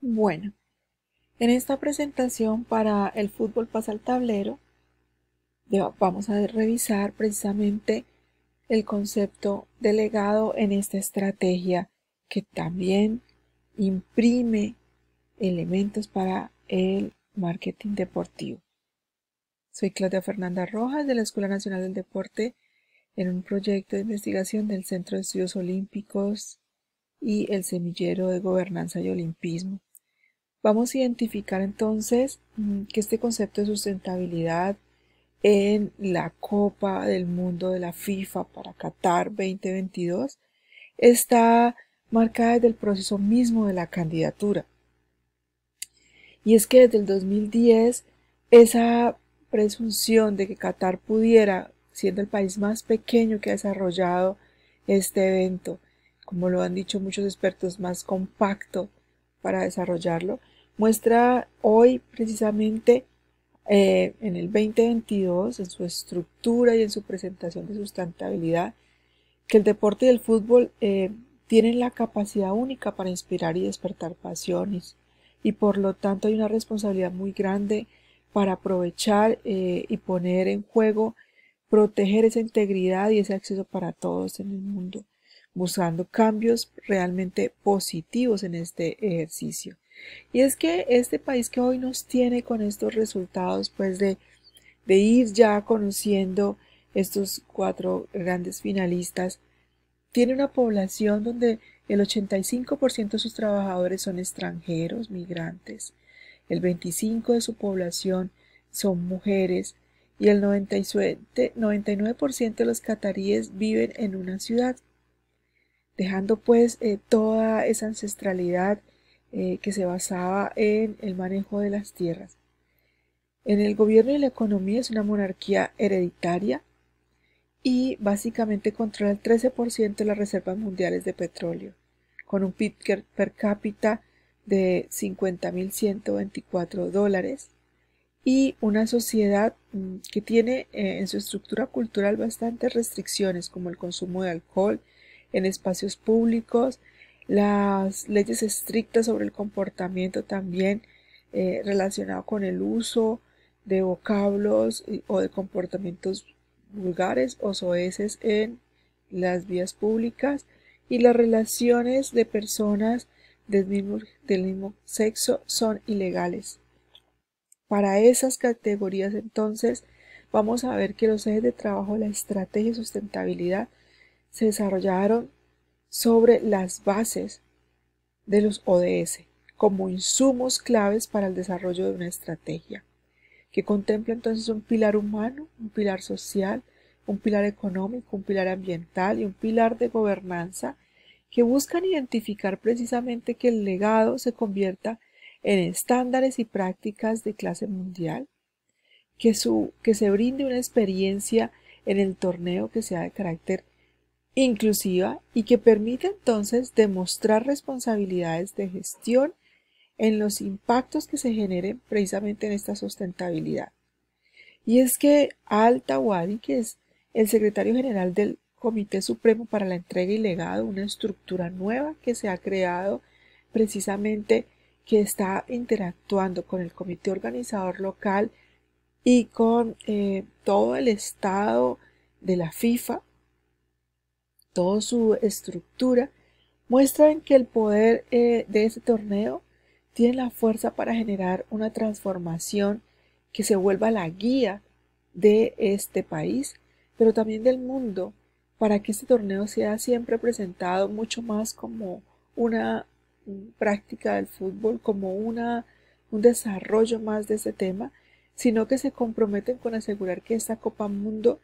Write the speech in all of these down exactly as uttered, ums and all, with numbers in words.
Bueno, en esta presentación para el fútbol pasa al tablero, vamos a revisar precisamente el concepto de legado en esta estrategia que también imprime elementos para el marketing deportivo. Soy Claudia Fernanda Rojas de la Escuela Nacional del Deporte en un proyecto de investigación del Centro de Estudios Olímpicos y el Semillero de Gobernanza y Olimpismo. Vamos a identificar entonces que este concepto de sustentabilidad en la Copa del Mundo de la FIFA para Qatar veinte veintidós está marcada desde el proceso mismo de la candidatura. Y es que desde el dos mil diez esa presunción de que Qatar pudiera, siendo el país más pequeño que ha desarrollado este evento, como lo han dicho muchos expertos, más compacto para desarrollarlo, muestra hoy precisamente eh, en el veinte veintidós, en su estructura y en su presentación de sustentabilidad, que el deporte y el fútbol eh, tienen la capacidad única para inspirar y despertar pasiones, y por lo tanto hay una responsabilidad muy grande para aprovechar eh, y poner en juego, proteger esa integridad y ese acceso para todos en el mundo, buscando cambios realmente positivos en este ejercicio. Y es que este país que hoy nos tiene con estos resultados, pues de, de ir ya conociendo estos cuatro grandes finalistas, tiene una población donde el ochenta y cinco por ciento de sus trabajadores son extranjeros, migrantes, el veinticinco por ciento de su población son mujeres y el noventa y nueve por ciento de los cataríes viven en una ciudad, dejando pues eh, toda esa ancestralidad eh, que se basaba en el manejo de las tierras. En el gobierno y la economía es una monarquía hereditaria y básicamente controla el trece por ciento de las reservas mundiales de petróleo, con un P I B per cápita de cincuenta mil ciento veinticuatro dólares y una sociedad que tiene eh, en su estructura cultural bastantes restricciones, como el consumo de alcohol en espacios públicos, las leyes estrictas sobre el comportamiento también eh, relacionado con el uso de vocablos o de comportamientos vulgares o soeces en las vías públicas, y las relaciones de personas del mismo, del mismo sexo son ilegales. Para esas categorías entonces vamos a ver que los ejes de trabajo de la estrategia de sustentabilidad se desarrollaron sobre las bases de los O D S como insumos claves para el desarrollo de una estrategia, que contempla entonces un pilar humano, un pilar social, un pilar económico, un pilar ambiental y un pilar de gobernanza, que buscan identificar precisamente que el legado se convierta en estándares y prácticas de clase mundial, que, su, que se brinde una experiencia en el torneo que sea de carácter inclusiva y que permita entonces demostrar responsabilidades de gestión en los impactos que se generen precisamente en esta sustentabilidad. Y es que Al-Tawadi, que es el secretario general del Comité Supremo para la Entrega y Legado, una estructura nueva que se ha creado precisamente, que está interactuando con el comité organizador local y con eh, todo el estado de la FIFA, toda su estructura, muestran que el poder eh, de este torneo tiene la fuerza para generar una transformación que se vuelva la guía de este país, pero también del mundo, para que este torneo sea siempre presentado mucho más como una práctica del fútbol, como una, un desarrollo más de ese tema, sino que se comprometen con asegurar que esta Copa Mundo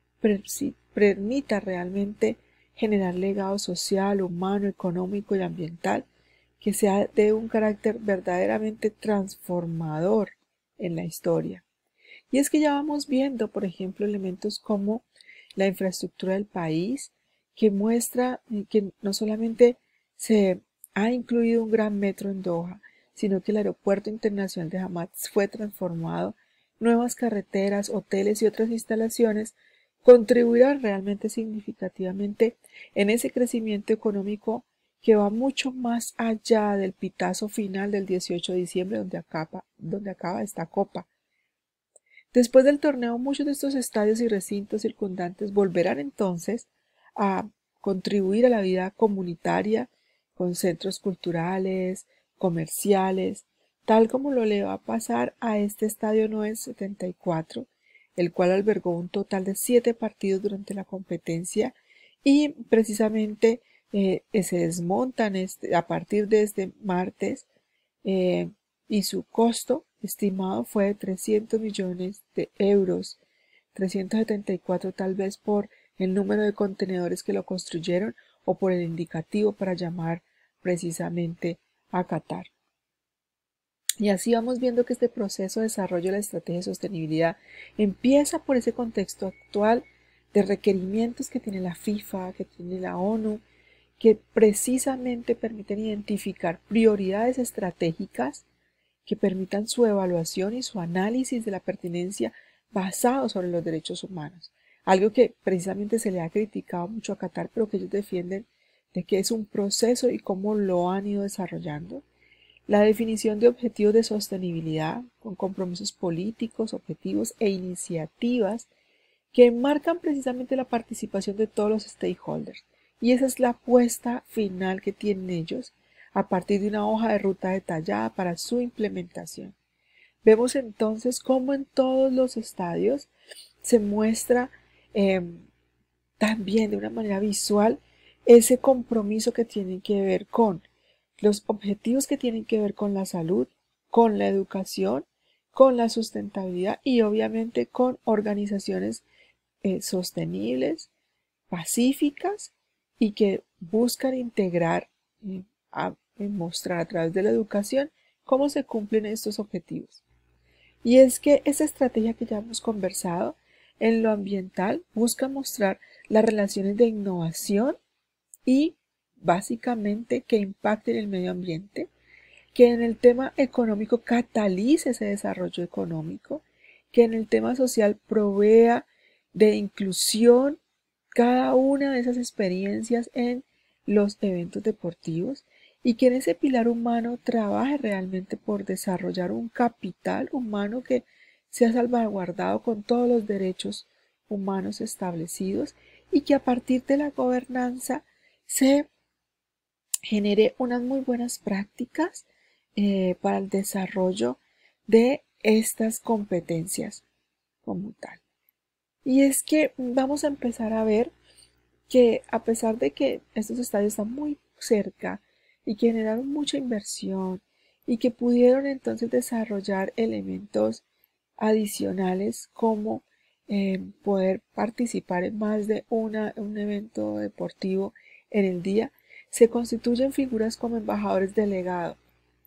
permita realmente generar legado social, humano, económico y ambiental que sea de un carácter verdaderamente transformador en la historia. Y es que ya vamos viendo, por ejemplo, elementos como la infraestructura del país, que muestra que no solamente se ha incluido un gran metro en Doha, sino que el aeropuerto internacional de Hamad fue transformado, nuevas carreteras, hoteles y otras instalaciones contribuirán realmente significativamente en ese crecimiento económico que va mucho más allá del pitazo final del dieciocho de diciembre donde acaba, donde acaba esta copa. Después del torneo, muchos de estos estadios y recintos circundantes volverán entonces a contribuir a la vida comunitaria con centros culturales, comerciales, tal como lo le va a pasar a este Estadio Noel setenta y cuatro, el cual albergó un total de siete partidos durante la competencia y precisamente eh, se desmontan este, a partir de este martes eh, y su costo estimado fue de trescientos millones de euros, trescientos setenta y cuatro tal vez por el número de contenedores que lo construyeron o por el indicativo para llamar precisamente a Qatar. Y así vamos viendo que este proceso de desarrollo de la estrategia de sostenibilidad empieza por ese contexto actual de requerimientos que tiene la FIFA, que tiene la ONU, que precisamente permiten identificar prioridades estratégicas que permitan su evaluación y su análisis de la pertinencia basado sobre los derechos humanos. Algo que precisamente se le ha criticado mucho a Qatar, pero que ellos defienden de que es un proceso y cómo lo han ido desarrollando. La definición de objetivos de sostenibilidad con compromisos políticos, objetivos e iniciativas que marcan precisamente la participación de todos los stakeholders. Y esa es la apuesta final que tienen ellos a partir de una hoja de ruta detallada para su implementación. Vemos entonces cómo en todos los estadios se muestra eh, también de una manera visual ese compromiso que tiene que ver con los objetivos que tienen que ver con la salud, con la educación, con la sustentabilidad y obviamente con organizaciones eh, sostenibles, pacíficas y que buscan integrar, eh, a, eh, mostrar a través de la educación cómo se cumplen estos objetivos. Y es que esa estrategia que ya hemos conversado en lo ambiental busca mostrar las relaciones de innovación y básicamente que impacten el medio ambiente, que en el tema económico catalice ese desarrollo económico, que en el tema social provea de inclusión cada una de esas experiencias en los eventos deportivos y que en ese pilar humano trabaje realmente por desarrollar un capital humano que sea salvaguardado con todos los derechos humanos establecidos y que a partir de la gobernanza se genere unas muy buenas prácticas eh, para el desarrollo de estas competencias como tal. Y es que vamos a empezar a ver que a pesar de que estos estadios están muy cerca y que generaron mucha inversión y que pudieron entonces desarrollar elementos adicionales como eh, poder participar en más de una, un evento deportivo en el día, se constituyen figuras como embajadores delegados,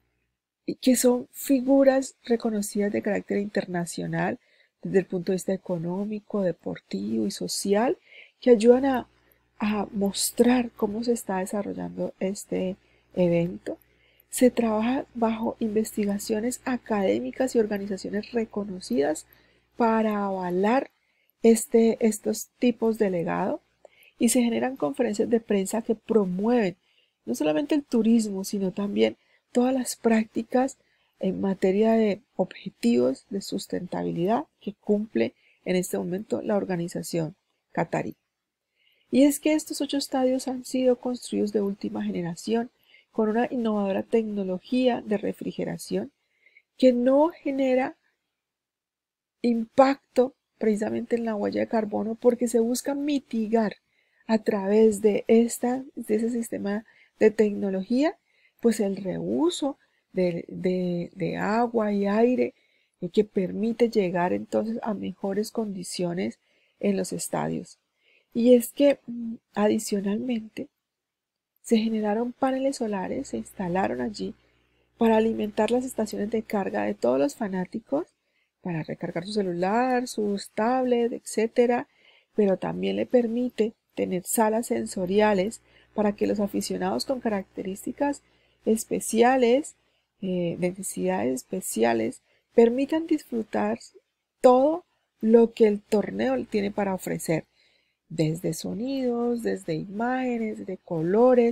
que son figuras reconocidas de carácter internacional desde el punto de vista económico, deportivo y social, que ayudan a, a mostrar cómo se está desarrollando este evento. Se trabaja bajo investigaciones académicas y organizaciones reconocidas para avalar este, estos tipos de legado y se generan conferencias de prensa que promueven no solamente el turismo, sino también todas las prácticas en materia de objetivos de sustentabilidad que cumple en este momento la organización catarí. Y es que estos ocho estadios han sido construidos de última generación con una innovadora tecnología de refrigeración que no genera impacto precisamente en la huella de carbono porque se busca mitigar a través de, esta, de ese sistema de tecnología pues el reuso de, de, de agua y aire eh, que permite llegar entonces a mejores condiciones en los estadios. Y es que adicionalmente se generaron paneles solares, se instalaron allí para alimentar las estaciones de carga de todos los fanáticos, para recargar su celular, sus tablets, etcétera, pero también le permite tener salas sensoriales para que los aficionados con características especiales, eh, necesidades especiales, permitan disfrutar todo lo que el torneo tiene para ofrecer, desde sonidos, desde imágenes, de colores,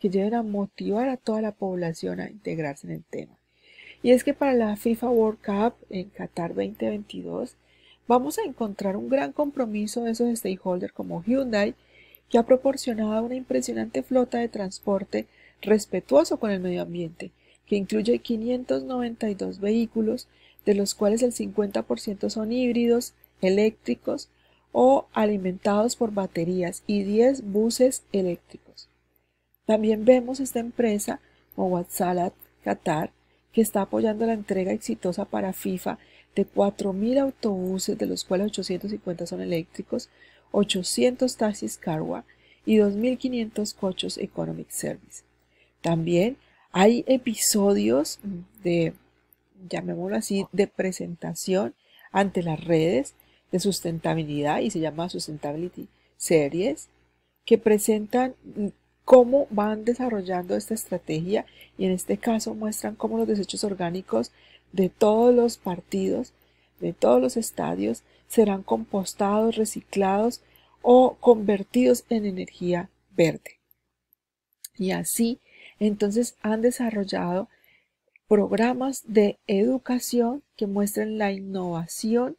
que lleven a motivar a toda la población a integrarse en el tema. Y es que para la FIFA World Cup en Qatar veinte veintidós vamos a encontrar un gran compromiso de esos stakeholders como Hyundai, que ha proporcionado una impresionante flota de transporte respetuoso con el medio ambiente, que incluye quinientos noventa y dos vehículos, de los cuales el cincuenta por ciento son híbridos, eléctricos o alimentados por baterías, y diez buses eléctricos. También vemos esta empresa, Mowassalat Qatar, que está apoyando la entrega exitosa para FIFA de cuatro mil autobuses, de los cuales ochocientos cincuenta son eléctricos, ochocientos taxis Carwa y dos mil quinientos coches Economic Service. También hay episodios de, llamémoslo así, de presentación ante las redes de sustentabilidad, y se llama Sustainability Series, que presentan cómo van desarrollando esta estrategia, y en este caso muestran cómo los desechos orgánicos de todos los partidos, de todos los estadios, serán compostados, reciclados o convertidos en energía verde. Y así, entonces, han desarrollado programas de educación que muestran la innovación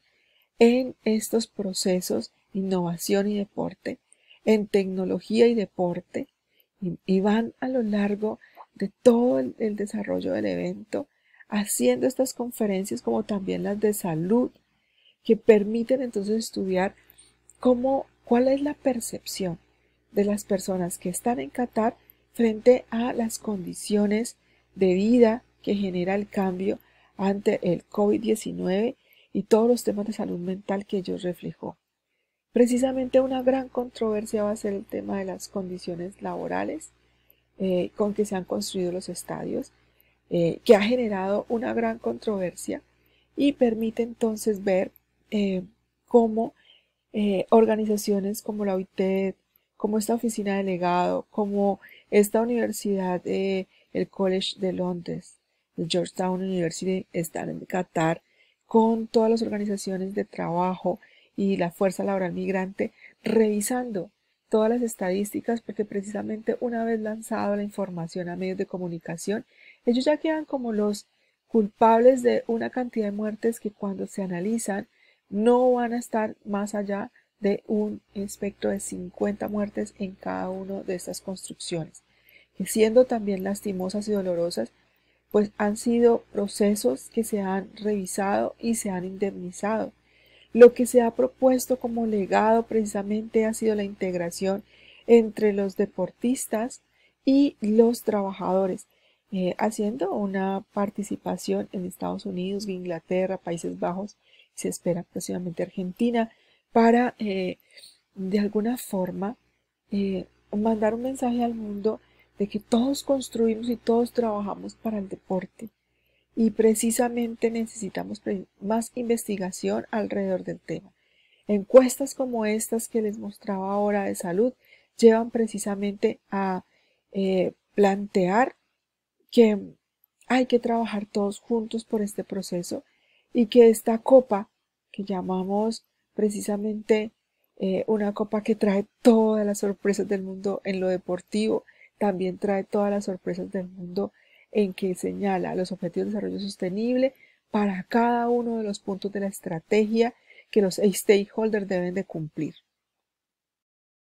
en estos procesos, innovación y deporte, en tecnología y deporte, y, y van a lo largo de todo el, el desarrollo del evento, haciendo estas conferencias como también las de salud, que permiten entonces estudiar cómo, cuál es la percepción de las personas que están en Qatar frente a las condiciones de vida que genera el cambio ante el COVID diecinueve y todos los temas de salud mental que ello reflejó. Precisamente una gran controversia va a ser el tema de las condiciones laborales eh, con que se han construido los estadios, eh, que ha generado una gran controversia y permite entonces ver eh, cómo eh, organizaciones como la O I T E D, como esta oficina de legado, como esta universidad, eh, el College de Londres, el Georgetown University, están en Qatar, con todas las organizaciones de trabajo y la fuerza laboral migrante, revisando todas las estadísticas, porque precisamente una vez lanzado la información a medios de comunicación, ellos ya quedan como los culpables de una cantidad de muertes que cuando se analizan no van a estar más allá de un espectro de cincuenta muertes en cada una de estas construcciones, que siendo también lastimosas y dolorosas, pues han sido procesos que se han revisado y se han indemnizado. Lo que se ha propuesto como legado precisamente ha sido la integración entre los deportistas y los trabajadores, eh, haciendo una participación en Estados Unidos, Inglaterra, Países Bajos, se espera próximamente Argentina, para eh, de alguna forma eh, mandar un mensaje al mundo de que todos construimos y todos trabajamos para el deporte, y precisamente necesitamos más investigación alrededor del tema. Encuestas como estas que les mostraba ahora de salud llevan precisamente a eh, plantear que hay que trabajar todos juntos por este proceso, y que esta copa que llamamos precisamente eh, una copa que trae todas las sorpresas del mundo en lo deportivo, también trae todas las sorpresas del mundo en que señala los objetivos de desarrollo sostenible para cada uno de los puntos de la estrategia que los stakeholders deben de cumplir.